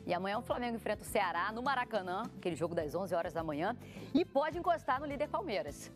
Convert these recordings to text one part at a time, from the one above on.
E amanhã o Flamengo enfrenta o Ceará no Maracanã, aquele jogo das 11 horas da manhã, e pode encostar no líder Palmeiras.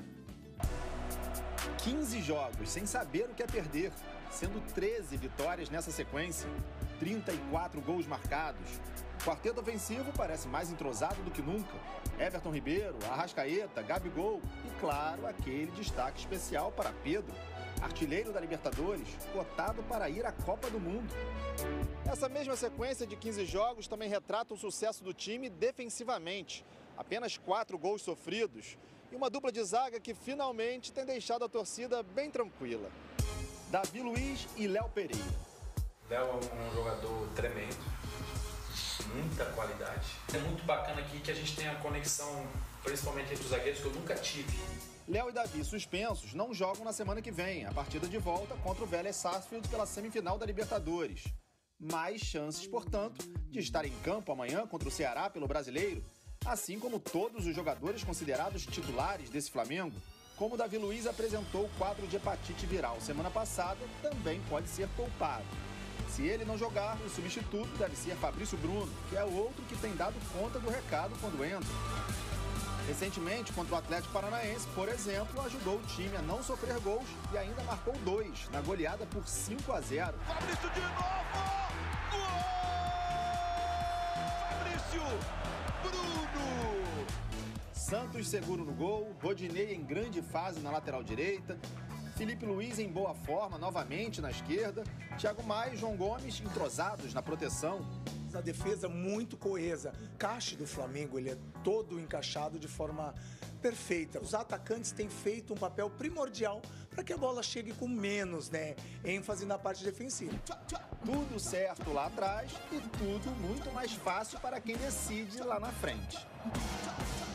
15 jogos sem saber o que é perder, sendo 13 vitórias nessa sequência, 34 gols marcados. O quarteto ofensivo parece mais entrosado do que nunca. Everton Ribeiro, Arrascaeta, Gabigol e, claro, aquele destaque especial para Pedro, artilheiro da Libertadores, cotado para ir à Copa do Mundo. Essa mesma sequência de 15 jogos também retrata o sucesso do time defensivamente. Apenas 4 gols sofridos e uma dupla de zaga que finalmente tem deixado a torcida bem tranquila. Davi Luiz e Léo Pereira. Léo é um jogador tremendo, muita qualidade. É muito bacana aqui que a gente tem a conexão, principalmente entre os zagueiros, que eu nunca tive. Léo e Davi, suspensos, não jogam na semana que vem, a partida de volta contra o Vélez Sarsfield pela semifinal da Libertadores. Mais chances, portanto, de estar em campo amanhã contra o Ceará pelo Brasileiro, assim como todos os jogadores considerados titulares desse Flamengo. Como Davi Luiz apresentou o quadro de hepatite viral semana passada, também pode ser poupado. Se ele não jogar, o substituto deve ser Fabrício Bruno, que é o outro que tem dado conta do recado quando entra. Recentemente, contra o Atlético Paranaense, por exemplo, ajudou o time a não sofrer gols e ainda marcou 2 na goleada por 5-0. Fabrício de novo! Gol! Fabrício Bruno! Santos seguro no gol, Rodinei em grande fase na lateral direita, Felipe Luiz em boa forma novamente na esquerda, Thiago Maia e João Gomes entrosados na proteção. A defesa muito coesa. O encaixe do Flamengo ele é todo encaixado de forma perfeita. Os atacantes têm feito um papel primordial para que a bola chegue com menos ênfase na parte defensiva. Tudo certo lá atrás e tudo muito mais fácil para quem decide lá na frente.